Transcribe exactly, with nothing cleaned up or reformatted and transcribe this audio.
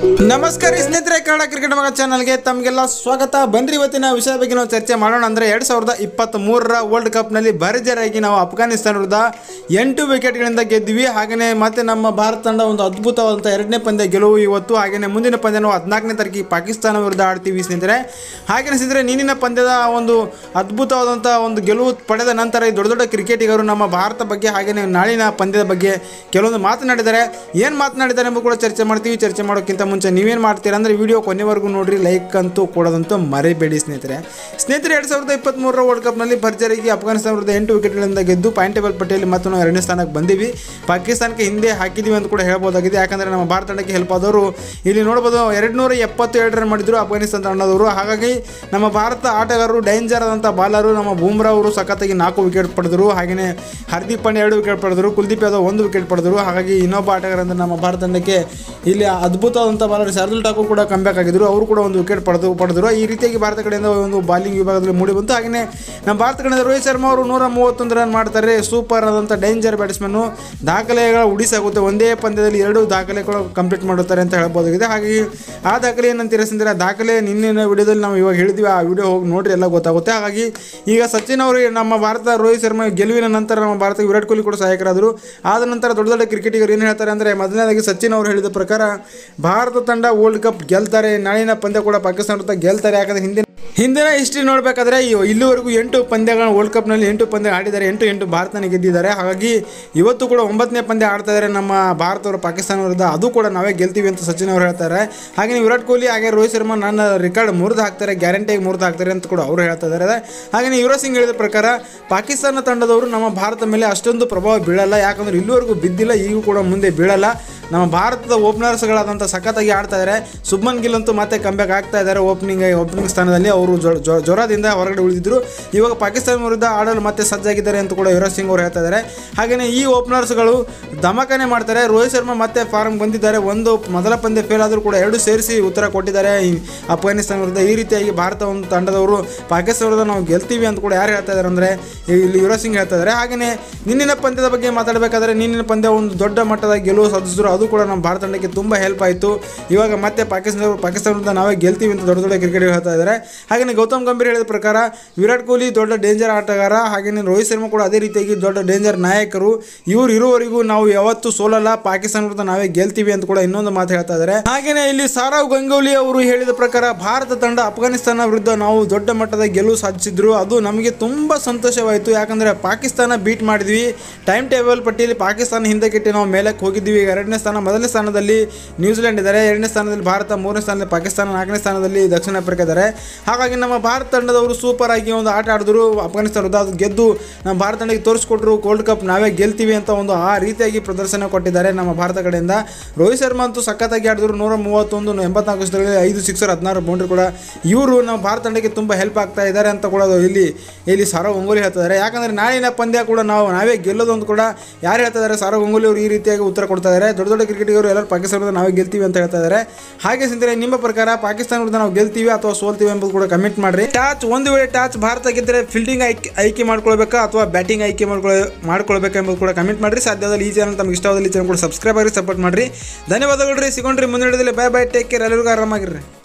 ನಮಸ್ಕಾರ ಸ್ನೇಹಿತರೆ, ಕನ್ನಡ ಕ್ರಿಕೆಟ್ ಮಗ ಚಾನಲ್ಗೆ ತಮಗೆಲ್ಲ ಸ್ವಾಗತ. ಬನ್ರಿ ಇವತ್ತಿನ ವಿಷಯದ ಬಗ್ಗೆ ನಾವು ಚರ್ಚೆ ಮಾಡೋಣ. ಅಂದರೆ ಎರಡು ಸಾವಿರದ ಇಪ್ಪತ್ತ್ ಮೂರರ ವರ್ಲ್ಡ್ ಕಪ್ನಲ್ಲಿ ಭರ್ಜರಿಯಾಗಿ ನಾವು ಅಫ್ಘಾನಿಸ್ತಾನ ವಿರುದ್ಧ ಎಂಟು ವಿಕೆಟ್ಗಳಿಂದ ಗೆದ್ದಿವಿ. ಹಾಗೆಯೇ ಮತ್ತೆ ನಮ್ಮ ಭಾರತ ತಂಡ ಒಂದು ಅದ್ಭುತವಾದಂಥ ಎರಡನೇ ಪಂದ್ಯ ಗೆಲುವು ಇವತ್ತು. ಹಾಗೆಯೇ ಮುಂದಿನ ಪಂದ್ಯ ನಾವು ಹದಿನಾಲ್ಕನೇ ತಾರೀಕಿಗೆ ಪಾಕಿಸ್ತಾನ ವಿರುದ್ಧ ಆಡ್ತೀವಿ ಸ್ನೇಹಿತರೆ. ಹಾಗೆಯೇ ಸ್ನೇಹಿತರೆ, ನೀನಿನ ಪಂದ್ಯದ ಒಂದು ಅದ್ಭುತವಾದಂಥ ಒಂದು ಗೆಲುವು ಪಡೆದ ನಂತರ ಈ ದೊಡ್ಡ ದೊಡ್ಡ ಕ್ರಿಕೆಟಿಗರು ನಮ್ಮ ಭಾರತ ಬಗ್ಗೆ ಹಾಗೆಯೇ ನಾಳಿನ ಪಂದ್ಯದ ಬಗ್ಗೆ ಕೆಲವೊಂದು ಮಾತನಾಡಿದ್ದಾರೆ. ಏನು ಮಾತನಾಡಿದ್ದಾರೆ ಎಂಬುದು ಕೂಡ ಚರ್ಚೆ ಮಾಡ್ತೀವಿ. ಚರ್ಚೆ ಮಾಡೋಕ್ಕಿಂತ ಮುಂಚೆ ನೀವೇನು ಮಾಡ್ತೀರಾ ಅಂದರೆ ವಿಡಿಯೋ ಕೊನೆವರೆಗೂ ನೋಡಿರಿ, ಲೈಕ್ ಅಂತೂ ಕೊಡೋದಂತೂ ಮರಿಬೇಡಿ ಸ್ನೇಹಿತರೆ. ಸ್ನೇಹಿತರೆ, ಎರಡು ಸಾವಿರದ ಇಪ್ಪತ್ತ್ಮೂರರ ವರ್ಲ್ಡ್ ಕಪ್ನಲ್ಲಿ ಭರ್ಜರಿಗೆ ಅಫ್ಘಾನಿಸ್ತಾನ ವಿರುದ್ಧ ಎಂಟು ವಿಕೆಟ್ಗಳಿಂದ ಗೆದ್ದು ಪಾಯಿಂಟ್ ಟೇಬಲ್ ಪಟ್ಟಿಯಲ್ಲಿ ಮತ್ತು ನಾವು ಎರಡನೇ ಸ್ಥಾನಕ್ಕೆ ಬಂದೀವಿ. ಪಾಕಿಸ್ತಾನಕ್ಕೆ ಹಿಂದೆ ಹಾಕಿದ್ದೀವಿ ಅಂತ ಕೂಡ ಹೇಳ್ಬೋದಾಗಿದೆ. ಯಾಕಂದರೆ ನಮ್ಮ ಭಾರತ ತಂಡಕ್ಕೆ ಹೆಲ್ಪ್ ಆದವರು ಇಲ್ಲಿ ನೋಡ್ಬೋದು, ಎರಡು ನೂರ ಎಪ್ಪತ್ತು ಎರಡು ರನ್ ಮಾಡಿದ್ರು ಅಫ್ಘಾನಿಸ್ತಾನ ತಂಡದವರು. ಹಾಗಾಗಿ ನಮ್ಮ ಭಾರತ ಆಟಗಾರರು ಡೇಂಜರ್ ಆದಂಥ ಬಾಲರು ನಮ್ಮ ಬೂಮ್ರಾ ಅವರು ಸಖತ್ತಾಗಿ ನಾಲ್ಕು ವಿಕೆಟ್ ಪಡೆದರು. ಹಾಗೆಯೇ ಹಾರ್ದಿಕ್ ಪಾಂಡ್ಯ ಎರಡು ವಿಕೆಟ್ ಪಡೆದರು, ಕುಲ್ದೀಪ್ ಯಾದವ್ ಒಂದು ವಿಕೆಟ್ ಪಡೆದರು. ಹಾಗಾಗಿ ಇನ್ನೊಬ್ಬ ಆಟಗಾರ ಅಂದರೆ ನಮ್ಮ ಭಾರತ ತಂಡಕ್ಕೆ ಇಲ್ಲಿ ಅದ್ಭುತವಾದಂಥ ಬಾಲರ್ ಶಾರ್ದುಲ್ ಠಾಕೂರ್ ಕೂಡ ಕಮ್ಬ್ಯಾಕ್ ಆಗಿದ್ರು, ಅವರು ಕೂಡ ಒಂದು ವಿಕೆಟ್ ಪಡೆದು ಪಡೆದರು. ಈ ರೀತಿಯಾಗಿ ಭಾರತ ಕಡೆಯಿಂದ ಒಂದು ಬಾಲಿಂಗ್ ವಿಭಾಗದಲ್ಲಿ ಮೂಡಿ ಬಂತು. ಹಾಗೆಯೇ ನಮ್ಮ ಭಾರತ ಕಡೆಯಿಂದ ರೋಹಿತ್ ಶರ್ಮಾ ಅವರು ನೂರ ಮೂವತ್ತೊಂದು ರನ್ ಮಾಡ್ತಾರೆ. ಸೂಪರ್ ಆದಂಥ ಡೇಂಜರ್ ಬ್ಯಾಟ್ಸ್ಮನ್ನು, ದಾಖಲೆಗಳ ಉಡಿಸಾಗುತ್ತೆ. ಒಂದೇ ಪಂದ್ಯದಲ್ಲಿ ಎರಡು ದಾಖಲೆಗಳು ಕಂಪ್ಲೀಟ್ ಮಾಡುತ್ತಾರೆ ಅಂತ ಹೇಳ್ಬೋದಾಗಿದೆ. ಹಾಗಾಗಿ ಆ ದಾಖಲೆ ಏನಂತೀರ ಸ್ನೇಹಿತರೆ, ದಾಖಲೆ ನಿನ್ನೆ ವಿಡಿಯೋದಲ್ಲಿ ನಾವು ಇವಾಗ ಹೇಳಿದ್ವಿ, ಆ ವಿಡಿಯೋ ಹೋಗಿ ನೋಡ್ರಿ, ಎಲ್ಲ ಗೊತ್ತಾಗುತ್ತೆ. ಹಾಗಾಗಿ ಈಗ ಸಚಿನ್ ಅವರು ನಮ್ಮ ಭಾರತ ರೋಹಿತ್ ಶರ್ಮಾ ಗೆಲುವಿನ ನಂತರ ನಮ್ಮ ಭಾರತಕ್ಕೆ ವಿರಾಟ್ ಕೊಹ್ಲಿ ಕೂಡ ಸಹಾಯಕರಾದರು. ಆದ ನಂತರ ದೊಡ್ಡ ದೊಡ್ಡ ಕ್ರಿಕೆಟಿಗರು ಏನು ಹೇಳ್ತಾರೆ ಅಂದರೆ, ಮೊದಲನೇದಾಗಿ ಸಚಿನ್ ಅವರು ಹೇಳಿದ ಪ್ರಕಾರ ಭಾರತ ತಂಡ ವರ್ಲ್ಡ್ ಕಪ್ ಗೆಲ್ತಾರೆ, ನಾಳಿನ ಪಂದ್ಯ ಕೂಡ ಪಾಕಿಸ್ತಾನ ವಿರುದ್ಧ ಗೆಲ್ತಾರೆ. ಯಾಕಂದರೆ ಹಿಂದಿನ ಹಿಂದಿನ ಹಿಸ್ಟ್ರಿ ನೋಡಬೇಕಾದ್ರೆ ಇಲ್ಲಿವರೆಗೂ ಎಂಟು ಪಂದ್ಯಗಳನ್ನು ವರ್ಲ್ಡ್ ಕಪ್ನಲ್ಲಿ ಎಂಟು ಪಂದ್ಯ ಆಡಿದ್ದಾರೆ, ಎಂಟು ಎಂಟು ಭಾರತನ ಗೆದ್ದಿದ್ದಾರೆ. ಹಾಗಾಗಿ ಇವತ್ತು ಕೂಡ ಒಂಬತ್ತನೇ ಪಂದ್ಯ ಆಡ್ತಾ ಇದ್ದಾರೆ ನಮ್ಮ ಭಾರತವರು ಪಾಕಿಸ್ತಾನ ವಿರುದ್ಧ, ಅದು ಕೂಡ ನಾವೇ ಗೆಲ್ತೀವಿ ಅಂತ ಸಚಿನ್ ಅವರು ಹೇಳ್ತಾರೆ. ಹಾಗೆ ವಿರಾಟ್ ಕೊಹ್ಲಿ ಹಾಗೆ ರೋಹಿತ್ ಶರ್ಮಾ ನನ್ನ ರೆಕಾರ್ಡ್ ಮುರಿದು ಹಾಕ್ತಾರೆ, ಗ್ಯಾರಂಟಿಯಾಗಿ ಮುರಿದು ಹಾಕ್ತಾರೆ ಅಂತ ಕೂಡ ಅವರು ಹೇಳ್ತಾ ಇದ್ದಾರೆ. ಹಾಗೆಯೇ ಯುವರಾಜ್ ಸಿಂಗ್ ಹೇಳಿದ ಪ್ರಕಾರ ಪಾಕಿಸ್ತಾನ ತಂಡದವರು ನಮ್ಮ ಭಾರತ ಮೇಲೆ ಅಷ್ಟೊಂದು ಪ್ರಭಾವ ಬೀಳಲ್ಲ, ಯಾಕಂದರೆ ಇಲ್ಲಿವರೆಗೂ ಬಿದ್ದಿಲ್ಲ, ಈಗೂ ಕೂಡ ಮುಂದೆ ಬೀಳಲ್ಲ. ನಮ್ಮ ಭಾರತದ ಓಪನರ್ಸ್ಗಳಾದಂಥ ಸಖತ್ತಾಗಿ ಆಡ್ತಾ ಇದ್ದಾರೆ. ಶುಭ್ಮನ್ ಗಿಲ್ ಅಂತೂ ಮತ್ತೆ ಕಂಬ್ಯಾಕ್ ಆಗ್ತಾ ಇದ್ದಾರೆ ಓಪನಿಂಗ್ ಓಪನಿಂಗ್ ಸ್ಥಾನದಲ್ಲಿ. ಅವರು ಜ್ವರದಿಂದ ಹೊರಗಡೆ ಉಳಿದಿದ್ದರು, ಇವಾಗ ಪಾಕಿಸ್ತಾನ ವಿರುದ್ಧ ಆಡಲು ಮತ್ತೆ ಸಜ್ಜಾಗಿದ್ದಾರೆ ಅಂತ ಕೂಡ ಯುವರಾಜ್ ಸಿಂಗ್ ಅವರು ಹೇಳ್ತಾ ಇದ್ದಾರೆ. ಹಾಗೆಯೇ ಈ ಓಪನರ್ಸ್ಗಳು ಧಮಾಕನೆ ಮಾಡ್ತಾರೆ. ರೋಹಿತ್ ಶರ್ಮಾ ಮತ್ತೆ ಫಾರ್ಮ್ ಬಂದಿದ್ದಾರೆ, ಒಂದು ಮೊದಲ ಪಂದ್ಯ ಫೇಲ್ ಆದರೂ ಕೂಡ ಎರಡು ಸೇರಿಸಿ ಉತ್ತರ ಕೊಟ್ಟಿದ್ದಾರೆ ಅಫ್ಘಾನಿಸ್ತಾನ ವಿರುದ್ಧ. ಈ ರೀತಿಯಾಗಿ ಭಾರತ ಒಂದು ತಂಡದವರು ಪಾಕಿಸ್ತಾನ ವಿರುದ್ಧ ನಾವು ಗೆಲ್ತೀವಿ ಅಂತ ಕೂಡ ಯಾರು ಹೇಳ್ತಾ ಇದ್ದಾರೆ ಅಂದರೆ ಇಲ್ಲಿ ಯುವರಾಜ್ ಸಿಂಗ್ ಹೇಳ್ತಾ ಇದ್ದಾರೆ. ಹಾಗೆಯೇ ನಿನ್ನಿನ ಪಂದ್ಯದ ಬಗ್ಗೆ ಮಾತಾಡಬೇಕಾದ್ರೆ, ನಿನ್ನಿನ ಪಂದ್ಯ ಒಂದು ದೊಡ್ಡ ಮಟ್ಟದ ಗೆಲುವು ಸಾಧಿಸಿದ್ರು, ಅದು ಕೂಡ ನಮ್ಮ ಭಾರತ ತಂಡಕ್ಕೆ ತುಂಬ ಹೆಲ್ಪ್ ಆಯಿತು. ಇವಾಗ ಮತ್ತೆ ಪಾಕಿಸ್ತಾನ ಪಾಕಿಸ್ತಾನ ವಿರುದ್ಧ ನಾವೇ ಗೆಲ್ತೀವಿ ಅಂತ ದೊಡ್ಡ ದೊಡ್ಡ ಕ್ರಿಕೆಟ್ ಹೇಳ್ತಾ ಇದ್ದಾರೆ. ಹಾಗೆಯೇ ಗೌತಮ್ ಗಂಭೀರ್ ಹೇಳಿದ ಪ್ರಕಾರ ವಿರಾಟ್ ಕೊಹ್ಲಿ ದೊಡ್ಡ ಡೇಂಜರ್ ಆಟಗಾರ, ಹಾಗೆಯೇ ರೋಹಿತ್ ಶರ್ಮಾ ಕೂಡ ಅದೇ ರೀತಿಯಾಗಿ ದೊಡ್ಡ ಡೇಂಜರ್ ನಾಯಕರು. ಇವರು ಇರುವವರೆಗೂ ನಾವು ಯಾವತ್ತೂ ಸೋಲಲ್ಲ, ಪಾಕಿಸ್ತಾನ ವಿರುದ್ಧ ನಾವೇ ಗೆಲ್ತೀವಿ ಅಂತ ಕೂಡ ಇನ್ನೊಂದು ಮಾತು ಹೇಳ್ತಾ ಇದ್ದಾರೆ. ಹಾಗೆಯೇ ಇಲ್ಲಿ ಸೌರವ್ ಗಂಗೂಲಿ ಅವರು ಹೇಳಿದ ಪ್ರಕಾರ ಭಾರತ ತಂಡ ಅಫ್ಘಾನಿಸ್ತಾನ ವಿರುದ್ಧ ನಾವು ದೊಡ್ಡ ಮಟ್ಟದ ಗೆಲುವು ಸಾಧಿಸಿದ್ರು, ಅದು ನಮಗೆ ತುಂಬ ಸಂತೋಷವಾಯಿತು. ಯಾಕಂದರೆ ಪಾಕಿಸ್ತಾನ ಬೀಟ್ ಮಾಡಿದ್ವಿ, ಟೈಮ್ ಟೇಬಲ್ ಪಟ್ಟಿಯಲ್ಲಿ ಪಾಕಿಸ್ತಾನ ಹಿಂದಕ್ಕಿಟ್ಟು ನಾವು ಮೇಲಕ್ಕೆ ಹೋಗಿದ್ದೀವಿ. ಎರಡನೇ ಸ್ಥಾನ, ಮೊದಲನೇ ಸ್ಥಾನದಲ್ಲಿ ನ್ಯೂಜಿಲೆಂಡ್ ಇದ್ದಾರೆ, ಎರಡನೇ ಸ್ಥಾನದಲ್ಲಿ ಭಾರತ, ಮೂರನೇ ಸ್ಥಾನದಲ್ಲಿ ಪಾಕಿಸ್ತಾನ, ನಾಲ್ಕನೇ ಸ್ಥಾನದಲ್ಲಿ ದಕ್ಷಿಣ ಆಫ್ರಿಕಾ ಇದ್ದಾರೆ. ಹಾಗಾಗಿ ನಮ್ಮ ಭಾರತ ತಂಡದವರು ಸೂಪರ್ ಆಗಿ ಒಂದು ಆಟ ಆಡಿದ್ರು ಅಫ್ಘಾನಿಸ್ತಾನ ವಿರುದ್ಧ, ಅದು ಗೆದ್ದು ನಮ್ಮ ಭಾರತ ತಂಡಕ್ಕೆ ತೋರಿಸ್ಕೊಟ್ರು ವರ್ಲ್ಡ್ ಕಪ್ ನಾವೇ ಗೆಲ್ತೀವಿ ಅಂತ ಒಂದು ಆ ರೀತಿಯಾಗಿ ಪ್ರದರ್ಶನ ಕೊಟ್ಟಿದ್ದಾರೆ ನಮ್ಮ ಭಾರತ ಕಡೆಯಿಂದ. ರೋಹಿತ್ ಶರ್ಮಾ ಅಂತೂ ಸಖತ್ತಾಗಿ ಆಡಿದ್ರು, ನೂರ ಮೂವತ್ತೊಂದು ಎಂಬತ್ನಾಲ್ಕು ವರ್ಷದಲ್ಲಿ ಐದು ಸಿಕ್ಸರ್ ಹದಿನಾರು ಬೌಂಡ್ರಿ ಕೂಡ. ಇವರು ನಮ್ಮ ಭಾರತ ತಂಡಕ್ಕೆ ತುಂಬ ಹೆಲ್ಪ್ ಆಗ್ತಾ ಇದ್ದಾರೆ ಅಂತ ಕೂಡ ಇಲ್ಲಿ ಇಲ್ಲಿ ಸೌರವ್ ಗಂಗೂಲಿ ಹೇಳ್ತಿದ್ದಾರೆ. ಯಾಕಂದರೆ ನಾಳಿನ ಪಂದ್ಯ ಕೂಡ ನಾವು ನಾವೇ ಗೆಲ್ಲೋದು ಅಂತ ಕೂಡ ಯಾರು ಹೇಳ್ತಾ ಇದ್ದಾರೆ, ಸೌರವ್ ಗಂಗೂಲಿ ಅವರು ಈ ರೀತಿಯಾಗಿ ಉತ್ತರ ಕೊಡ್ತಾ ಇದ್ದಾರೆ. ದೊಡ್ಡ ದೊಡ್ಡ ಕ್ರಿಕೆಟಿಗರು ಎಲ್ಲರೂ ಪಾಕಿಸ್ತಾನ ವಿರುದ್ಧ ನಾವೇ ಗೆಲ್ತೀವಿ ಅಂತ ಹೇಳ್ತಾ ಇದ್ದಾರೆ. ಹಾಗೆ ಸ್ನೇಹಿತರೆ, ನಿಮ್ಮ ಪ್ರಕಾರ ಪಾಕಿಸ್ತಾನ ವಿರುದ್ಧ ನಾವು ಗೆಲ್ತೀವಿ ಅಥವಾ ಸೋಲ್ತೀವಿ ಎಂಬುದು ಕೂಡ ಕಮೆಂಟ್ ಮಾಡಿರಿ. ಟಾಚ್ ಒಂದು ವೇಳೆ ಟಾಚ್ ಭಾರತ ಗೆದ್ದರೆ ಫೀಲ್ಡಿಂಗ್ ಆಯ್ಕೆ ಆಯ್ಕೆ ಮಾಡ್ಕೊಳ್ಬೇಕಾ ಅಥವಾ ಬ್ಯಾಟಿಂಗ್ ಆಯ್ಕೆ ಮಾಡ್ಕೊಳ್ ಮಾಡ್ಕೊಳ್ಬೇಕಾ ಎಂಬುದು ಕೂಡ ಕಮೆಂಟ್ ಮಾಡಿರಿ. ಸಾಧ್ಯವಾದಲ್ಲಿ ಈ ಚಾನಲ್ ತಮಗೆ ಇಷ್ಟವಾದಲ್ಲಿ ಈ ಚಾನಲ್ ಕೂಡ ಸಬ್ಸ್ಕ್ರೈಬ್ ಆಗಿ ಸಪೋರ್ಟ್ ಮಾಡಿರಿ. ಧನ್ಯವಾದಗಳು ರೀ, ಸಿಗೋಣ್ರಿ ಮುಂದಿನ ವಿಡಿಯೋದಲ್ಲಿ. ಬೈ ಬೈ, ಟೇಕ್ ಕೇರ್, ಎಲ್ಲರಿಗೂ ಆರಾಮಾಗಿರ್ರಿ.